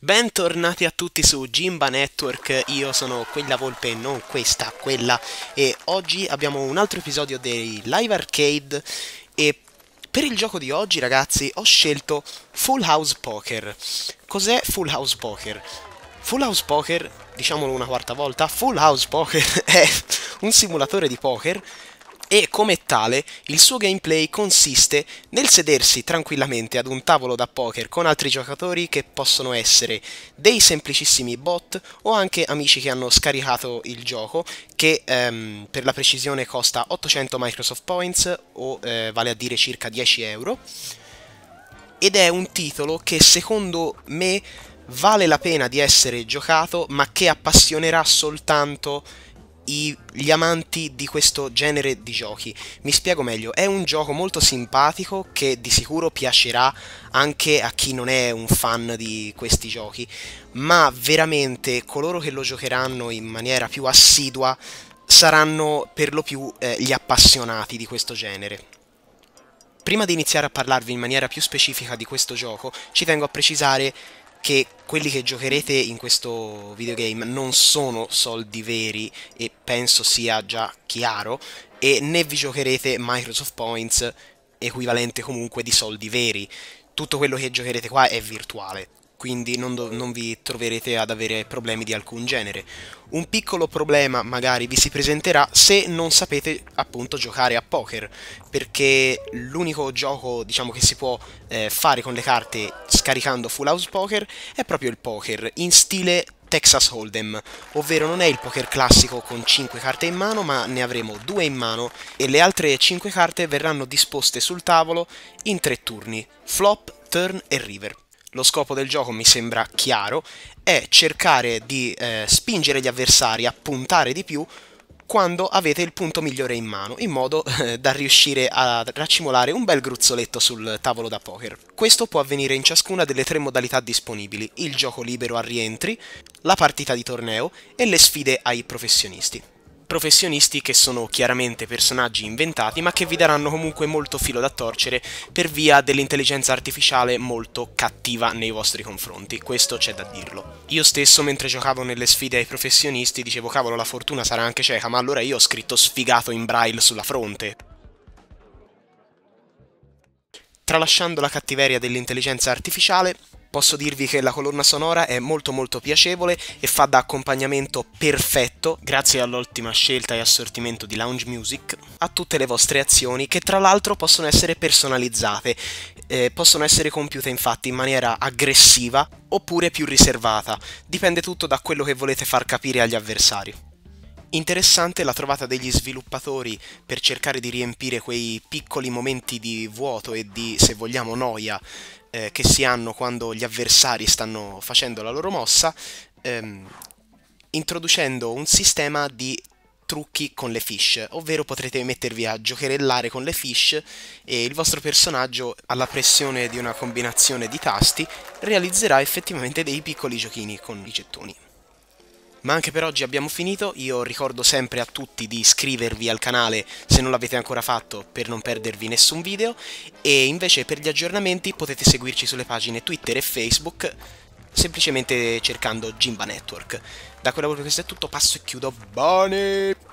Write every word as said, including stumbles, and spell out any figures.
Bentornati a tutti su Gimba Network, io sono quella volpe e non questa, quella, e oggi abbiamo un altro episodio dei Live Arcade e per il gioco di oggi, ragazzi, ho scelto Full House Poker. Cos'è Full House Poker? Full House Poker, diciamolo una quarta volta, Full House Poker è un simulatore di poker e come tale il suo gameplay consiste nel sedersi tranquillamente ad un tavolo da poker con altri giocatori che possono essere dei semplicissimi bot o anche amici che hanno scaricato il gioco che ehm, per la precisione costa ottocento Microsoft Points o eh, vale a dire circa dieci euro ed è un titolo che secondo me vale la pena di essere giocato ma che appassionerà soltanto I, gli amanti di questo genere di giochi. Mi spiego meglio, è un gioco molto simpatico che di sicuro piacerà anche a chi non è un fan di questi giochi, ma veramente coloro che lo giocheranno in maniera più assidua saranno per lo più eh, gli appassionati di questo genere. Prima di iniziare a parlarvi in maniera più specifica di questo gioco, ci tengo a precisare che quelli che giocherete in questo videogame non sono soldi veri e penso sia già chiaro e né vi giocherete Microsoft Points equivalente comunque di soldi veri. Tutto quello che giocherete qua è virtuale, quindi non, non vi troverete ad avere problemi di alcun genere. Un piccolo problema magari vi si presenterà se non sapete appunto giocare a poker, perché l'unico gioco diciamo che si può eh, fare con le carte scaricando Full House Poker è proprio il poker, in stile Texas Hold'em, ovvero non è il poker classico con cinque carte in mano, ma ne avremo due in mano e le altre cinque carte verranno disposte sul tavolo in tre turni, flop, turn e river. Lo scopo del gioco mi sembra chiaro, è cercare di eh, spingere gli avversari a puntare di più quando avete il punto migliore in mano, in modo eh, da riuscire a raccimolare un bel gruzzoletto sul tavolo da poker. Questo può avvenire in ciascuna delle tre modalità disponibili, il gioco libero a rientri, la partita di torneo e le sfide ai professionisti. Professionisti che sono chiaramente personaggi inventati ma che vi daranno comunque molto filo da torcere per via dell'intelligenza artificiale molto cattiva nei vostri confronti, questo c'è da dirlo. Io stesso mentre giocavo nelle sfide ai professionisti dicevo cavolo la fortuna sarà anche cieca, ma allora io ho scritto sfigato in braille sulla fronte. Tralasciando la cattiveria dell'intelligenza artificiale, posso dirvi che la colonna sonora è molto molto piacevole e fa da accompagnamento perfetto, grazie all'ottima scelta e assortimento di lounge music, a tutte le vostre azioni che tra l'altro possono essere personalizzate, eh, possono essere compiute infatti in maniera aggressiva oppure più riservata, dipende tutto da quello che volete far capire agli avversari. Interessante la trovata degli sviluppatori per cercare di riempire quei piccoli momenti di vuoto e di, se vogliamo, noia eh, che si hanno quando gli avversari stanno facendo la loro mossa, ehm, introducendo un sistema di trucchi con le fish, ovvero potrete mettervi a giocherellare con le fish e il vostro personaggio, alla pressione di una combinazione di tasti, realizzerà effettivamente dei piccoli giochini con i gettoni. Ma anche per oggi abbiamo finito, io ricordo sempre a tutti di iscrivervi al canale se non l'avete ancora fatto per non perdervi nessun video e invece per gli aggiornamenti potete seguirci sulle pagine Twitter e Facebook semplicemente cercando Gimba Network. Da quella volta questo è tutto, passo e chiudo, bene!